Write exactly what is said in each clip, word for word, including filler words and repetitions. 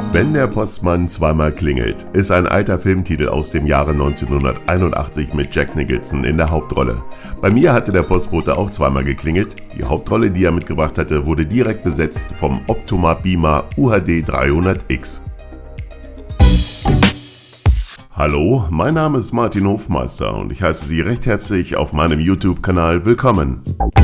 Wenn der Postmann zweimal klingelt, ist ein alter Filmtitel aus dem Jahre neunzehnhunderteinundachtzig mit Jack Nicholson in der Hauptrolle. Bei mir hatte der Postbote auch zweimal geklingelt. Die Hauptrolle, die er mitgebracht hatte, wurde direkt besetzt vom Optoma Beamer U H D dreihundert X. Hallo, mein Name ist Martin Hofmeister und ich heiße Sie recht herzlich auf meinem YouTube-Kanal willkommen.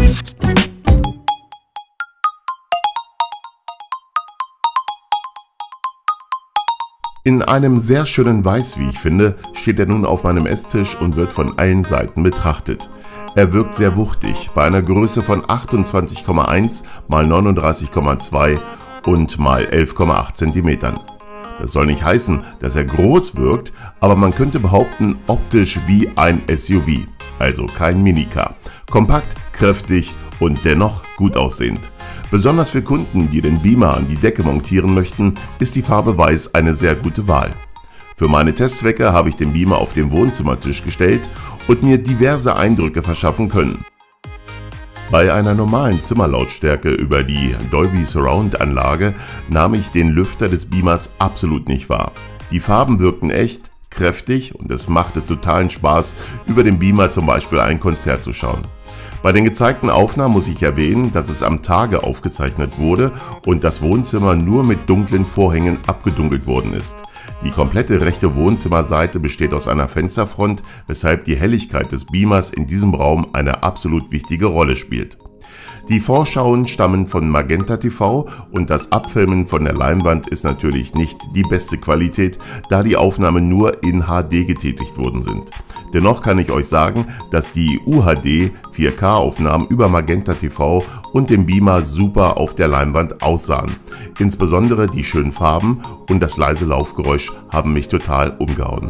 In einem sehr schönen Weiß, wie ich finde, steht er nun auf meinem Esstisch und wird von allen Seiten betrachtet. Er wirkt sehr wuchtig, bei einer Größe von achtundzwanzig Komma eins mal neununddreißig Komma zwei und mal elf Komma acht Zentimetern. Das soll nicht heißen, dass er groß wirkt, aber man könnte behaupten, optisch wie ein S U V, also kein Minicar. Kompakt, kräftig und dennoch gut aussehend. Besonders für Kunden, die den Beamer an die Decke montieren möchten, ist die Farbe Weiß eine sehr gute Wahl. Für meine Testzwecke habe ich den Beamer auf den Wohnzimmertisch gestellt und mir diverse Eindrücke verschaffen können. Bei einer normalen Zimmerlautstärke über die Dolby Surround Anlage nahm ich den Lüfter des Beamers absolut nicht wahr. Die Farben wirkten echt, kräftig und es machte totalen Spaß, über den Beamer zum Beispiel ein Konzert zu schauen. Bei den gezeigten Aufnahmen muss ich erwähnen, dass es am Tage aufgezeichnet wurde und das Wohnzimmer nur mit dunklen Vorhängen abgedunkelt worden ist. Die komplette rechte Wohnzimmerseite besteht aus einer Fensterfront, weshalb die Helligkeit des Beamers in diesem Raum eine absolut wichtige Rolle spielt. Die Vorschauen stammen von Magenta T V und das Abfilmen von der Leinwand ist natürlich nicht die beste Qualität, da die Aufnahmen nur in H D getätigt worden sind. Dennoch kann ich euch sagen, dass die U H D vier K Aufnahmen über Magenta T V und dem Beamer super auf der Leinwand aussahen. Insbesondere die schönen Farben und das leise Laufgeräusch haben mich total umgehauen.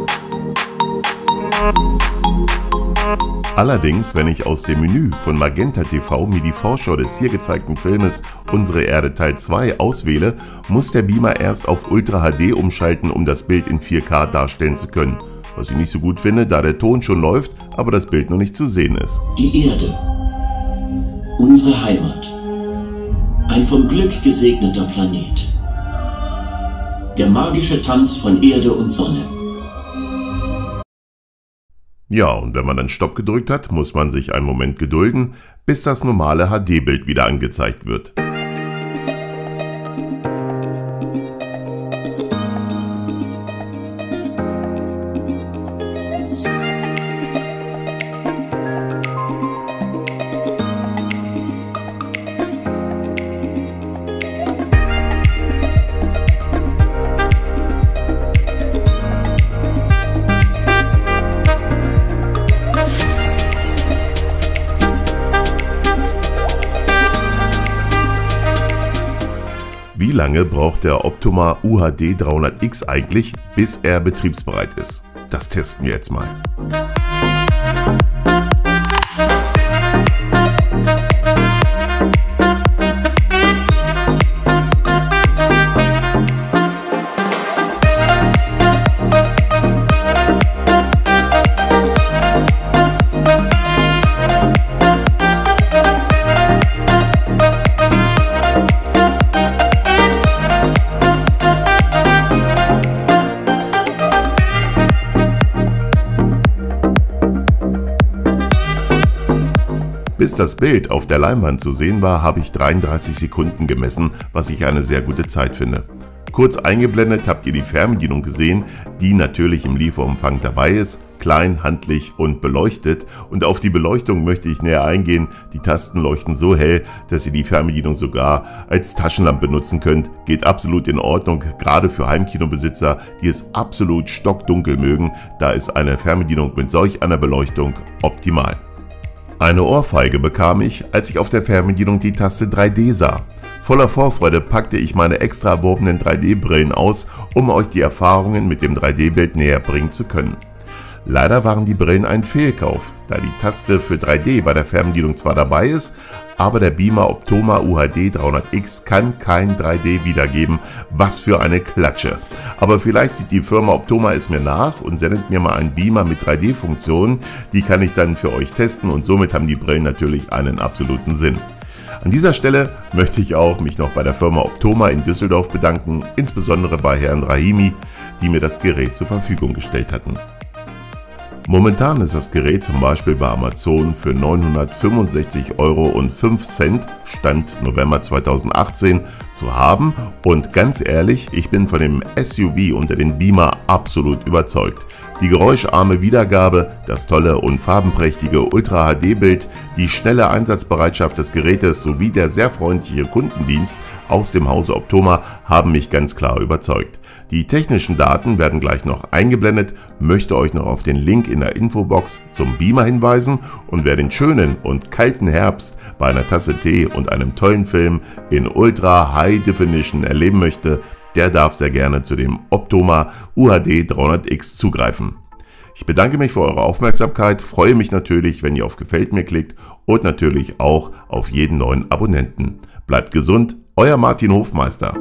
Allerdings, wenn ich aus dem Menü von Magenta T V mir die Vorschau des hier gezeigten Filmes Unsere Erde Teil zwei auswähle, muss der Beamer erst auf Ultra H D umschalten, um das Bild in vier K darstellen zu können. Was ich nicht so gut finde, da der Ton schon läuft, aber das Bild noch nicht zu sehen ist. Die Erde. Unsere Heimat. Ein vom Glück gesegneter Planet. Der magische Tanz von Erde und Sonne. Ja, und wenn man dann Stopp gedrückt hat, muss man sich einen Moment gedulden, bis das normale H D-Bild wieder angezeigt wird. Wie lange braucht der Optoma U H D dreihundert X eigentlich, bis er betriebsbereit ist? Das testen wir jetzt mal. Bis das Bild auf der Leinwand zu sehen war, habe ich dreiunddreißig Sekunden gemessen, was ich eine sehr gute Zeit finde. Kurz eingeblendet habt ihr die Fernbedienung gesehen, die natürlich im Lieferumfang dabei ist, klein, handlich und beleuchtet. Und auf die Beleuchtung möchte ich näher eingehen. Die Tasten leuchten so hell, dass ihr die Fernbedienung sogar als Taschenlampe benutzen könnt. Geht absolut in Ordnung, gerade für Heimkinobesitzer, die es absolut stockdunkel mögen. Da ist eine Fernbedienung mit solch einer Beleuchtung optimal. Eine Ohrfeige bekam ich, als ich auf der Fernbedienung die Taste drei D sah. Voller Vorfreude packte ich meine extra erworbenen drei D Brillen aus, um euch die Erfahrungen mit dem drei D Bild näher bringen zu können. Leider waren die Brillen ein Fehlkauf, da die Taste für drei D bei der Fernbedienung zwar dabei ist, aber der Beamer Optoma U H D dreihundert X kann kein drei D wiedergeben. Was für eine Klatsche. Aber vielleicht sieht die Firma Optoma es mir nach und sendet mir mal einen Beamer mit drei D Funktionen. Die kann ich dann für euch testen und somit haben die Brillen natürlich einen absoluten Sinn. An dieser Stelle möchte ich auch mich noch bei der Firma Optoma in Düsseldorf bedanken, insbesondere bei Herrn Rahimi, die mir das Gerät zur Verfügung gestellt hatten. Momentan ist das Gerät zum Beispiel bei Amazon für neunhundertfünfundsechzig Euro und fünf Cent, Stand November zweitausendachtzehn, zu haben und ganz ehrlich, ich bin von dem S U V unter den Beamer absolut überzeugt. Die geräuscharme Wiedergabe, das tolle und farbenprächtige Ultra H D-Bild, die schnelle Einsatzbereitschaft des Gerätes sowie der sehr freundliche Kundendienst aus dem Hause Optoma haben mich ganz klar überzeugt. Die technischen Daten werden gleich noch eingeblendet, möchte euch noch auf den Link in der Infobox zum Beamer hinweisen und wer den schönen und kalten Herbst bei einer Tasse Tee und einem tollen Film in Ultra High Definition erleben möchte, der darf sehr gerne zu dem Optoma U H D dreihundert X zugreifen. Ich bedanke mich für eure Aufmerksamkeit, freue mich natürlich, wenn ihr auf Gefällt mir klickt und natürlich auch auf jeden neuen Abonnenten. Bleibt gesund, euer Martin Hofmeister.